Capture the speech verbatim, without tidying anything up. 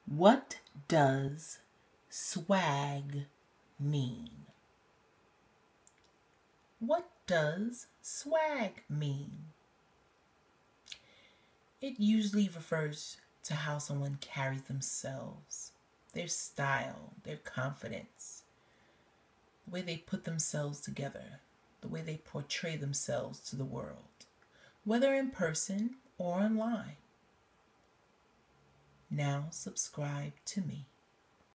What does swag mean? What does swag mean? It usually refers to how someone carries themselves, their style, their confidence, the way they put themselves together, the way they portray themselves to the world, whether in person or online. Now subscribe to me.